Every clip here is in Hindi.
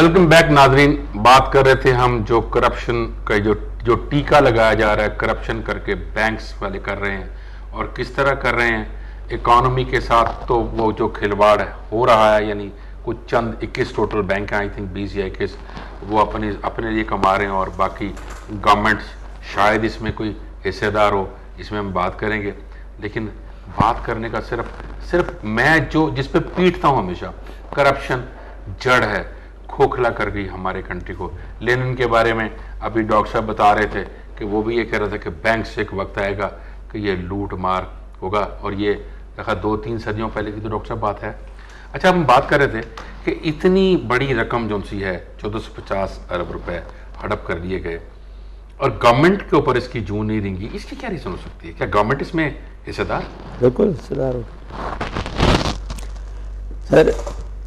वेलकम बैक नाजरीन। बात कर रहे थे हम जो करप्शन का जो टीका लगाया जा रहा है, करप्शन करके बैंक्स वाले कर रहे हैं और किस तरह कर रहे हैं इकोनॉमी के साथ। तो वो जो खिलवाड़ हो रहा है, यानी कुछ चंद 21 टोटल बैंक हैं, आई थिंक 20 या 21, वो अपने लिए कमा रहे हैं और बाकी गवर्नमेंट शायद इसमें कोई हिस्सेदार हो, इसमें हम बात करेंगे। लेकिन बात करने का सिर्फ मैं जो जिस पे पीटता हूँ हमेशा, करप्शन जड़ है, खोखला कर गई हमारे कंट्री को। लेनिन के बारे में अभी डॉक्टर साहब बता रहे थे कि वो भी ये कह रहे थे कि बैंक से एक वक्त आएगा कि ये लूट मार होगा, और ये देखा 2-3 सदियों पहले की तो डॉक्टर साहब बात है। अच्छा, हम बात कर रहे थे कि इतनी बड़ी रकम जो सी है 1450 अरब रुपए हड़प कर लिए गए और गवर्नमेंट के ऊपर इसकी जूं नहीं रेंगी, इसकी क्या रीजन हो सकती है? क्या गवर्नमेंट इसमें हिस्सेदार? बिल्कुल हिस्सेदार होगा सर।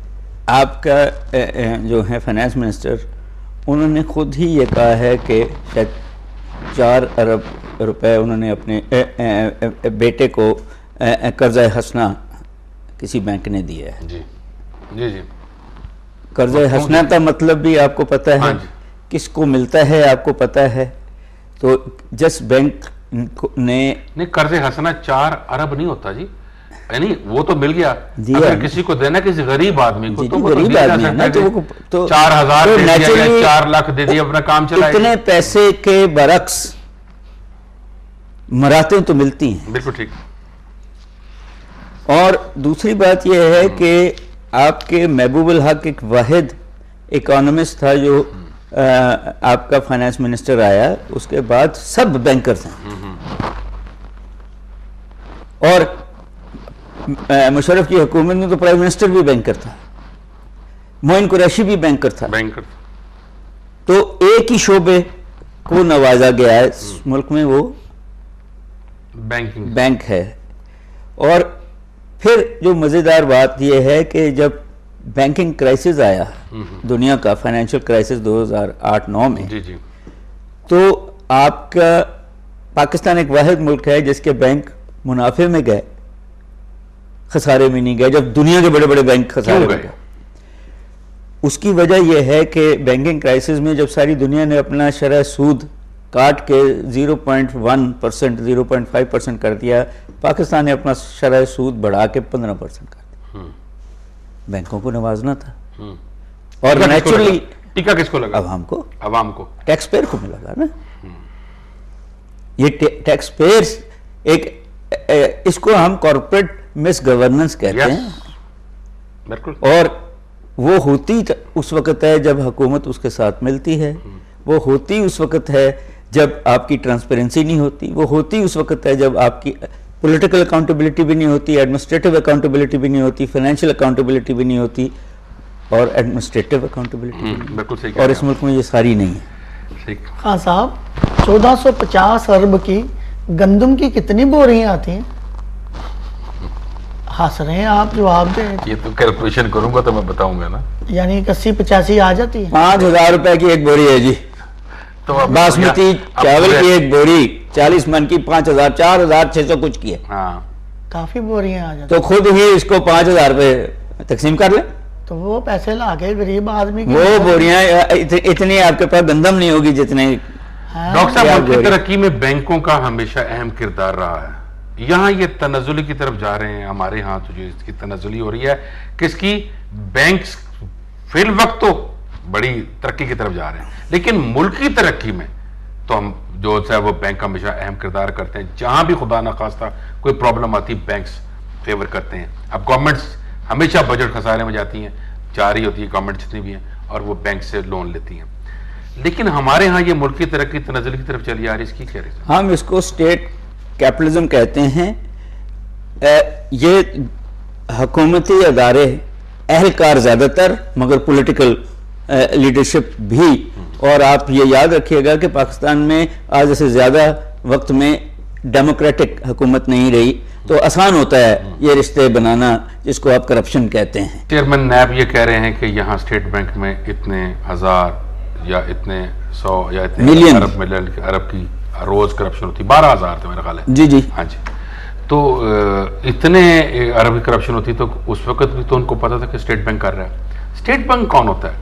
आपका जो है फाइनेंस मिनिस्टर, उन्होंने खुद ही ये कहा है कि शायद 4 अरब रुपए उन्होंने अपने बेटे को कर्जा हसना किसी बैंक ने दिया है। जी जी जी। कर्जा हसना का मतलब भी आपको पता है? हाँ, किसको मिलता है आपको पता है? तो जिस बैंक ने नहीं, कर्जे हंसना 4 अरब नहीं होता जी, यानी वो तो मिल गया। जी अगर किसी को देना, किसी गरीब आदमी को, तो वो तो गरीब दिया जा आदमी है ना, सकता है कि तो 4000 तो दे दिया या naturally 4 लाख दे दिया, अपना काम चलाए। इतने पैसे के बरक्स मराते तो मिलती हैं। बिल्कुल ठीक। और दूसरी बात यह है कि आपके महबूबुल हक एक वाहिद इकोनॉमिस्ट था जो आपका फाइनेंस मिनिस्टर आया, उसके बाद सब बैंकर्स हैं। और मुशर्रफ की हुकूमत में तो प्राइम मिनिस्टर भी बैंकर था, मोइन कुरैशी भी बैंकर था। तो एक ही शोबे को नवाजा गया है इस मुल्क में, वो बैंकिंग बैंक है। और फिर जो मजेदार बात यह है कि जब बैंकिंग क्राइसिस आया दुनिया का, फाइनेंशियल क्राइसिस 2008-9 में, जी जी, तो आपका पाकिस्तान एक वाहिद मुल्क है जिसके बैंक मुनाफे में गए, खसारे में नहीं गए। जब दुनिया के बड़े बड़े बैंक खसारे में गए, उसकी वजह यह है कि बैंकिंग क्राइसिस में जब सारी दुनिया ने अपना शरह सूद काट के 0.1%, 0.5% कर दिया, पाकिस्तान ने अपना शरह सूद बढ़ा के 15% कर दिया। बैंकों को नवाजना था और नेचुरली टीका किसको लगा? अवाम को, टैक्स पेयर को मिला ना। ये टैक्स पेयर्स एक इसको हम कॉर्पोरेट मिस गवर्नेंस कहते हैं। बिल्कुल। और वो होती उस वक्त है जब हुकूमत उसके साथ मिलती है, वो होती उस वक्त है जब आपकी ट्रांसपेरेंसी नहीं होती, वो होती उस वक्त है जब आपकी पॉलिटिकल अकाउंटेबिलिटी भी नहीं होती, एडमिनिस्ट्रेटिव अकाउंटेबिलिटी भी नहीं होती, फाइनेंशियल अकाउंटेबिलिटी भी नहीं होती, और एडमिनिस्ट्रेटिव अकाउंटेबिलिटी बिल्कुल सही। और इस मुल्क में ये सारी नहीं है। हाँ साहब, 1450 अरब की गंदम की कितनी बोरियां आती हैं? हंस रहे हैं आप, जवाब दें। ये तो कैलकुलेशन करूंगा तो मैं बताऊंगा ना। यानी 80-85 आ जाती है। 5000 रुपए की एक बोरी है जी। तो बासमती चावल की एक बोरी 40 मन की 5000, 4600 कुछ की है। हाँ, काफी बोरियां आ जाती। तो खुद ही इसको 5000 रुपए तकसीम कर ले, तो वो पैसे लाके गरीब आदमी की वो बोरियां इतनी आपके पास गंदम नहीं होगी जितने। डॉक्टर साहब, मुल्क की तरक्की में बैंकों का हमेशा अहम किरदार रहा है। यहाँ ये तनज़ुली की तरफ जा रहे हैं, हमारे यहाँ तो जो इसकी तनज़ुली हो रही है किसकी, बैंक्स फिल वक्त तो बड़ी तरक्की की तरफ जा रहे हैं, लेकिन मुल्क की तरक्की में तो हम जो है वो बैंक हमेशा अहम किरदार करते हैं। जहां भी खुदा ना खास्ता कोई प्रॉब्लम आती, बैंक्स फेवर करते हैं। अब गवर्नमेंट्स हमेशा बजट खसारे में जाती हैं, जा रही होती है गवर्नमेंट जितनी भी हैं, और वो बैंक से लोन लेती हैं। लेकिन हमारे यहाँ ये मुल्क की तरक्की तनज़ुली की तरफ चली आ रही है, इसकी क्या रीजन? हम इसको स्टेट कैपिटलिज्म कहते हैं। ये हुकूमती अदारे, अहलकार ज़्यादातर, मगर पॉलिटिकल लीडरशिप भी। और आप ये याद रखिएगा कि पाकिस्तान में आज से ज़्यादा वक्त में डेमोक्रेटिक हुकूमत नहीं रही, तो आसान होता है ये रिश्ते बनाना जिसको आप करप्शन कहते हैं। चेयरमैन नैब ये कह रहे हैं कि यहाँ स्टेट बैंक में इतने हजार या इतने 100 या इतने मिलियन अरब की रोज करप्शन होती, 12,000 थे मेरा ख्याल है। जी जी, हाँ जी। तो इतने अरब की करप्शन होती, तो उस वक्त भी तो उनको पता था कि स्टेट बैंक कर रहा है। स्टेट बैंक कौन होता है?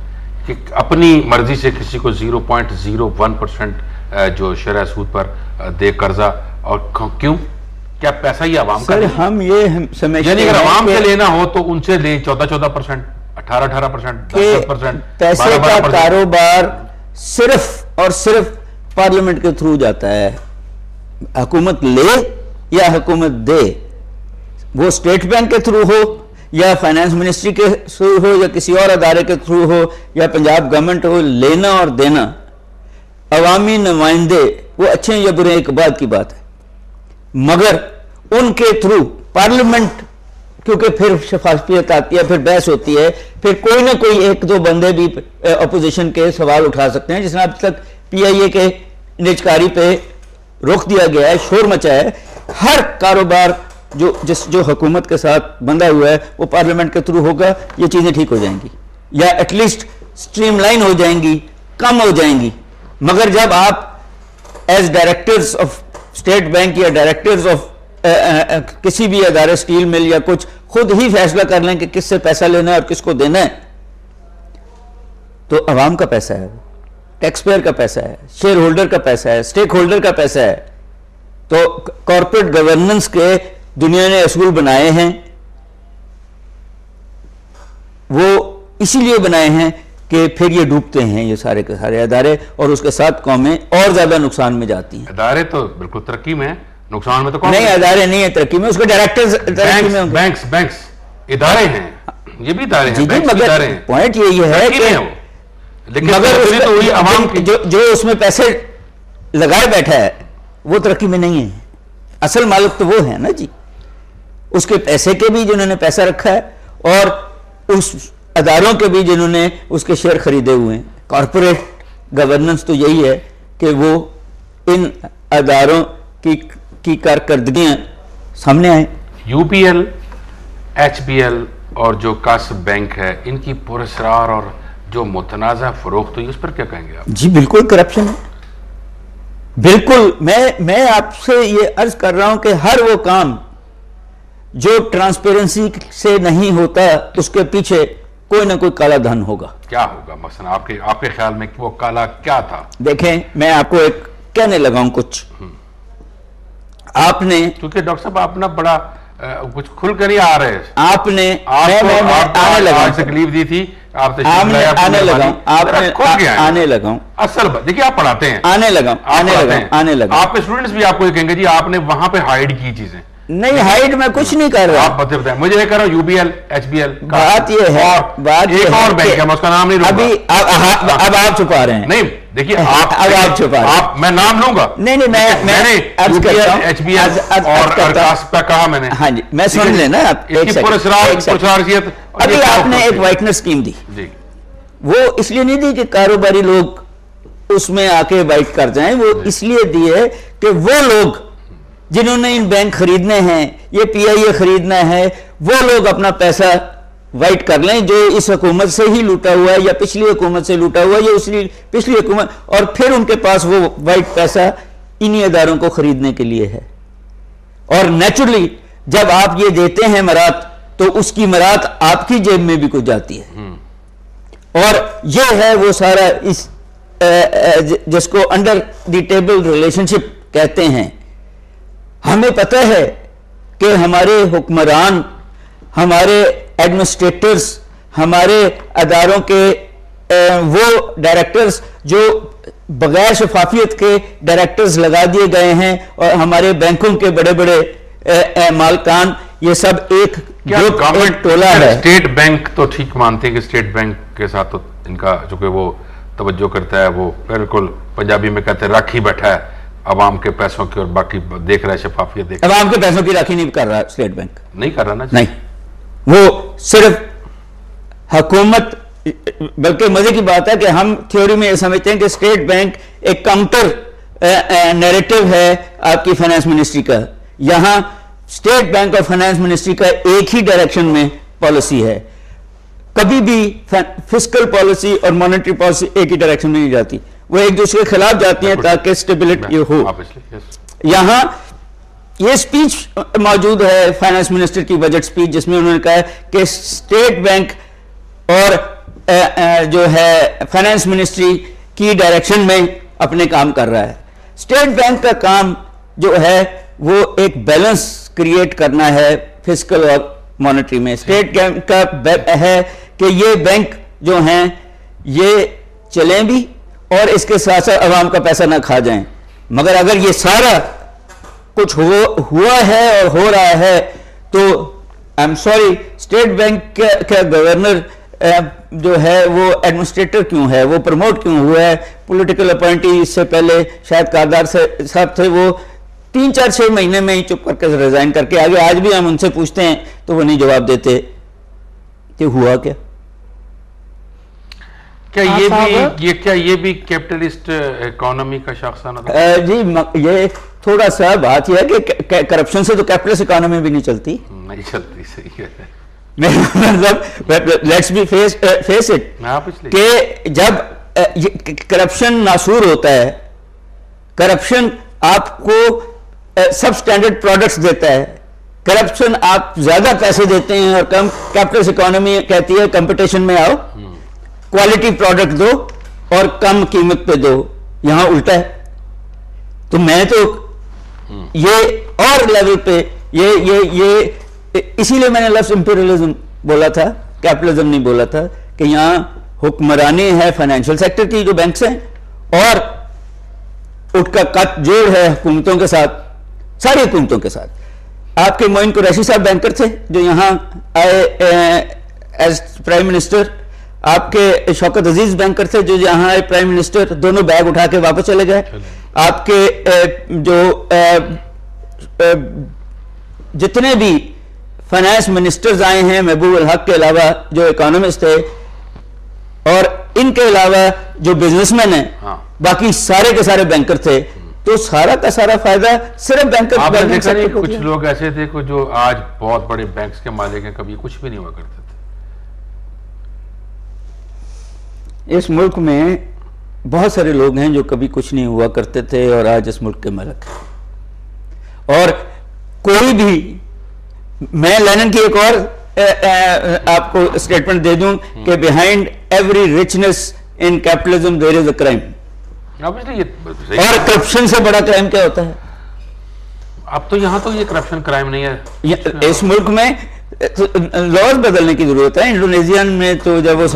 कि अपनी मर्जी से किसी को 0.01% जो शरह सूद पर दे कर्जा, और क्यों? क्या पैसा ही आवाम का? सर हम ये समझते यानी अगर हैं आवाम कि से लेना हो तो उनसे ले 14%, 18%, 10%, पैसे का कारोबार सिर्फ और सिर्फ पार्लियामेंट के थ्रू जाता है। हुकूमत ले या हुकूमत दे, वो स्टेट बैंक के थ्रू हो या फाइनेंस मिनिस्ट्री के थ्रू हो या किसी और अदारे के थ्रू हो या पंजाब गवर्नमेंट हो, लेना और देना अवामी नुमाइंदे वो अच्छे या बुरे एक बात की बात है, मगर उनके थ्रू पार्लियामेंट, क्योंकि फिर शफाफियत आती है, फिर बहस होती है, फिर कोई ना कोई एक दो बंदे भी अपोजिशन के सवाल उठा सकते हैं, जिसने अब तक पीआईए के निजकारी पे रोक दिया गया है, शोर मचा है। हर कारोबार जो हुकूमत के साथ बंधा हुआ है वो पार्लियामेंट के थ्रू होगा, ये चीजें ठीक हो जाएंगी या एटलीस्ट स्ट्रीमलाइन हो जाएंगी, कम हो जाएंगी। मगर जब आप as directors of state bank या डायरेक्टर्स ऑफ किसी भी अदारे, स्टील मिल या कुछ, खुद ही फैसला कर लें कि किससे पैसा लेना है और किसको देना है, तो अवाम का पैसा है, टैक्स पेयर का पैसा है, शेयर होल्डर का पैसा है, स्टेक होल्डर का पैसा है। तो कॉर्पोरेट गवर्नेंस के दुनिया ने असूल बनाए हैं, वो इसीलिए बनाए हैं कि फिर ये डूबते हैं ये सारे के सारे अदारे, और उसके साथ कौमें और ज्यादा नुकसान में जाती हैं। अदारे तो बिल्कुल तरक्की में है, नुकसान में तो कौन नहीं, अदारे नहीं है तरक्की में, उसके डायरेक्टर्स तरक्की में होंगे। बैंक्स इदारे हैं, ये भी इदारे हैं, जी बैंक्स भी मगर इदारे हैं, पॉइंट यही है तरक्की में कि है वो। लेकिन मगर तरक्की तो हुई अवाम की। जो उसमें पैसे लगाए बैठा है वो तरक्की में नहीं है, असल मालिक तो वो है ना जी, उसके पैसे के भी जिन्होंने पैसा रखा है और उस अदारों के भी जिन्होंने उसके शेयर खरीदे हुए हैं। कॉर्पोरेट गवर्नेंस तो यही है कि वो इन अदारों की कारकर्दगियां सामने आए। यूपीएल, एचबीएल और जो कास्ब बैंक है, इनकी पुरस्कार और जो मुतनाज़ा फरोख्त हुई, उस पर क्या कहेंगे आप? जी बिल्कुल करप्शन है, बिल्कुल। मैं आपसे ये अर्ज कर रहा हूं कि हर वो काम जो ट्रांसपेरेंसी से नहीं होता उसके पीछे कोई ना कोई काला धन होगा। क्या होगा मसलन आपके ख्याल में वो काला क्या था? देखें, मैं आपको एक कहने लगा हूं कुछ। आपने, क्योंकि डॉक्टर साहब आप ना बड़ा कुछ खुल कर ही आ रहे हैं, आपने आने लगा तकलीफ दी थी, आपने आने लगा, आपने आने लगा, असल देखिए आप पढ़ाते हैं, आने लगा। आपके स्टूडेंट्स भी आपको ये कहेंगे जी आपने वहां पे हाइड की चीजें। नहीं, हाइड मैं कुछ नहीं कर रहा। आप बताएं, मुझे ये कह रहा हूं यूबीएल, एचबीएल। बात ये है, बात एक और बैंक है, मैं उसका नाम नहीं लूंगा अभी। अब आप छुपा रहे हैं। नहीं देखिए, अब आप छुपा रहे हैं। मैं नाम लूंगा। नहीं, मैंने एचबीएल और कास्ब का कहा मैंने। हाँ जी, मैं सुन लेना आप एक। अभी आपने एक व्हाइटनर स्कीम दी जी, वो इसलिए नहीं दी कि कारोबारी लोग उसमें आके वाइट कर जाएं, वो इसलिए दी है कि वो लोग जिन्होंने इन बैंक खरीदने हैं, ये पीआईए खरीदना है, वो लोग अपना पैसा वाइट कर लें जो इस हुकूमत से ही लूटा हुआ है या पिछली हुकूमत से लूटा हुआ है या उसकी पिछली हुकूमत, और फिर उनके पास वो वाइट पैसा इन्हीं अदारों को खरीदने के लिए है। और नेचुरली जब आप ये देते हैं मरात, तो उसकी मरात आपकी जेब में भी कुछ जाती है। और ये है वो सारा इस जिसको अंडर द टेबल रिलेशनशिप कहते हैं। हमें पता है कि हमारे हुक्मरान, हमारे एडमिनिस्ट्रेटर्स, हमारे अदारों के वो डायरेक्टर्स जो बगैर शफाफियत के डायरेक्टर्स लगा दिए गए हैं, और हमारे बैंकों के बड़े बड़े मालकान, ये सब एक गवर्नमेंट टोला है। स्टेट बैंक तो ठीक मानते हैं कि स्टेट बैंक के साथ तो इनका चूंकि वो तवज्जो करता है, वो बिल्कुल पंजाबी में कहते हैं राखी बैठा है अवाम के पैसों की, और बाकी देख रहा है शफाफियत देख। अवाम के पैसों की राखी नहीं कर रहा स्टेट बैंक, नहीं कर रहा ना। नहीं, वो सिर्फ हुकूमत, बल्कि मजे की बात है कि हम थ्योरी में ये समझते हैं कि स्टेट बैंक एक काउंटर नैरेटिव है आपकी फाइनेंस मिनिस्ट्री का। यहां स्टेट बैंक और फाइनेंस मिनिस्ट्री का एक ही डायरेक्शन में पॉलिसी है। कभी भी फिस्कल पॉलिसी और मॉनेटरी पॉलिसी एक ही डायरेक्शन में नहीं जाती, वो एक दूसरे के खिलाफ जाती हैं ताकि स्टेबिलिटी हो। यहां ये स्पीच मौजूद है फाइनेंस मिनिस्टर की, बजट स्पीच, जिसमें उन्होंने कहा है कि स्टेट बैंक और जो है फाइनेंस मिनिस्ट्री की डायरेक्शन में अपने काम कर रहा है। स्टेट बैंक का काम जो है वो एक बैलेंस क्रिएट करना है फिस्कल और मॉनेटरी में। स्टेट बैंक का है कि ये बैंक जो हैं ये चलें भी और इसके साथ साथ अवाम का पैसा ना खा जाएं। मगर अगर ये सारा कुछ हुआ है और हो रहा है तो I am sorry, state bank का गवर्नर जो है वो एडमिनिस्ट्रेटर क्यों है, वो प्रमोट क्यों हुआ है? पॉलिटिकल अपॉइंटी इससे पहले शायद कारदार साहब थे, वो 3-4-6 महीने में ही चुप करके रिजाइन करके आगे। आज भी हम उनसे पूछते हैं तो वो नहीं जवाब देते कि हुआ क्या। क्या ये भी कैपिटलिस्ट इकोनॉमी का शाखसाना था? जी ये थोड़ा सा बात यह है कि करप्शन से तो कैपिटलिस्ट इकोनॉमी भी नहीं चलती। सही है। मतलब लेट्स बी फेस इट कि जब करप्शन नासूर होता है, करप्शन आपको सब स्टैंडर्ड प्रोडक्ट्स देता है, करप्शन आप ज्यादा पैसे देते हैं और कम, कैपिटलिस्ट इकोनॉमी कहती है कंपटीशन में आओ, क्वालिटी प्रोडक्ट दो और कम कीमत पे दो। यहां उल्टा है। तो मैं तो ये और लेवल पे ये इसीलिए मैंने लफ्ज इंपीरियलिज्म बोला था, कैपिटलिज्म नहीं बोला था, कि यहां हुक्मरानी है फाइनेंशियल सेक्टर की जो बैंक्स हैं और उसका कट जोड़ है हुकूमतों के साथ, सारी हुकूमतों के साथ। आपके मोइन कुरैशी साहब बैंकर थे जो यहां आए एज प्राइम मिनिस्टर, आपके शौकत अजीज बैंकर थे जो यहां आए प्राइम मिनिस्टर, दोनों बैग उठा के वापस चले गए। आपके जो जितने भी फाइनेंस मिनिस्टर्स आए हैं महबूब उल हक के अलावा जो इकोनॉमिस्ट थे और इनके अलावा जो बिजनेसमैन हैं, हाँ। बाकी सारे के सारे बैंकर थे। तो सारा का सारा फायदा सिर्फ बैंकर। आपने देखा नहीं कुछ लोग ऐसे थे जो आज बहुत बड़े बैंक्स के मालिक हैं, कभी कुछ भी नहीं हुआ करते थे। इस मुल्क में बहुत सारे लोग हैं जो कभी कुछ नहीं हुआ करते थे और आज इस मुल्क के मालिक हैं। और कोई भी, मैं लेनिन की एक और आपको स्टेटमेंट दे दूं कि behind every richness in capitalism there is a crime. और करप्शन से बड़ा क्राइम क्या होता है? अब तो यहां तो ये करप्शन क्राइम नहीं है। इस मुल्क में लॉज बदलने की जरूरत है। इंडोनेशिया में तो जब वो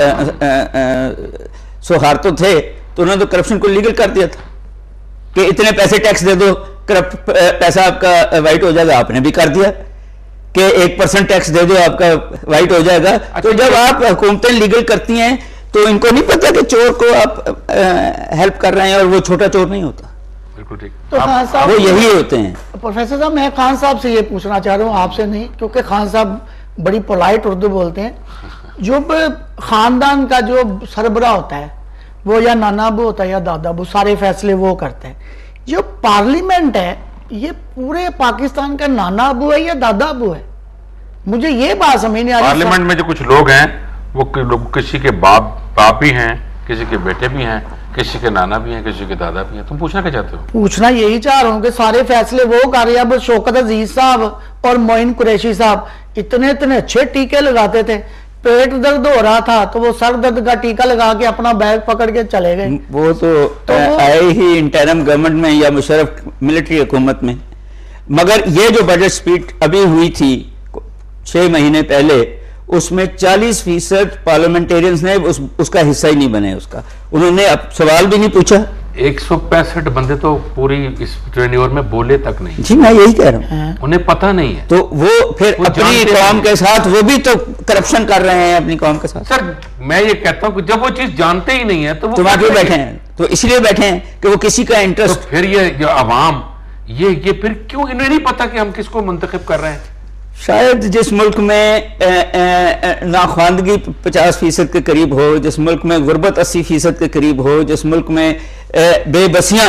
सौहार्द थे तो उन्होंने तो करप्शन को लीगल कर दिया था कि इतने पैसे टैक्स दे दो, पैसा आपका वाइट हो जाएगा। आपने भी कर दिया कि 1% टैक्स दे दो, आपका वाइट हो जाएगा। अच्छा, तो जब आप हुकूमतें लीगल करती हैं तो इनको नहीं पता कि चोर को आप हेल्प कर रहे हैं और वो छोटा चोर नहीं होता। बिल्कुल ठीक। तो खान साहब, वो यही होते हैं। प्रोफेसर साहब, मैं खान साहब से ये पूछना चाह रहा हूँ, आपसे नहीं, क्योंकि खान साहब बड़ी पोलाइट उर्दू बोलते हैं। जो खानदान का जो सरबरा होता है वो या नाना अबू होता है या दादा अबू, सारे फैसले वो करते हैं। जो पार्लियामेंट है ये पूरे पाकिस्तान का नाना अबू है या दादा अबू है? मुझे ये बात समझ नहीं आ रही। पार्लियामेंट में जो कुछ लोग हैं वो किसी के बाप भी हैं, किसी के बेटे भी हैं, किसी के नाना भी हैं, किसी के दादा भी हैं। तुम पूछना क्या चाहते हो? पूछना यही चाह रहा हूँ कि सारे फैसले वो कर रहे हैं। अब शौकत अजीज साहब और मोइन कुरैशी साहब इतने अच्छे टीके लगाते थे, पेट दर्द हो रहा था तो वो सर दर्द का टीका लगा के अपना बैग पकड़ के चले गए। वो तो आए ही इंटरिम गवर्नमेंट में या मुशर्रफ मिलिट्री हुकूमत में। मगर ये जो बजट स्पीच अभी हुई थी 6 महीने पहले, उसमें 40% पार्लियामेंटेरियंस ने उसका हिस्सा ही नहीं बने। उसका उन्होंने अब सवाल भी नहीं पूछा। 165 बंदे तो पूरी इस टेन्योर में बोले तक नहीं। जी मैं यही कह रहा हूँ, उन्हें पता नहीं है। तो वो फिर अपनी कौम के साथ वो भी तो करप्शन कर रहे हैं अपनी कौम के साथ। सर मैं ये कहता हूँ कि जब वो चीज जानते ही नहीं है तो वो क्यों बैठे हैं? तो इसलिए बैठे हैं कि वो किसी का इंटरेस्ट। तो फिर ये जो अवाम ये फिर क्यों, इन्हें नहीं पता कि हम किसको मुंतखब कर रहे हैं? शायद जिस मुल्क में नाख्वानदगी 50% के करीब हो, जिस मुल्क में गुर्बत 80% के करीब हो, जिस मुल्क में बेबसियां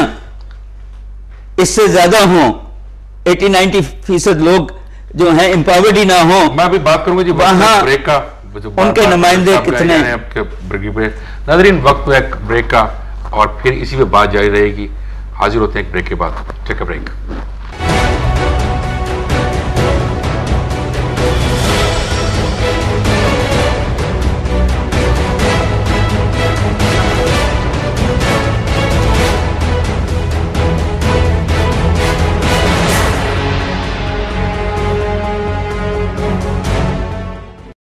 इससे ज्यादा हों, 80-90% लोग जो हैं एम्पावर्ड ही ना हो। मैं अभी बात करूंगा जी वहां ब्रेक का, उनके नुमाइंदे कितने नाज़रीन। वक्त है ब्रेक का और फिर इसी पे बात जारी रहेगी। हाजिर होते हैं एक ब्रेक के बाद। Take a break.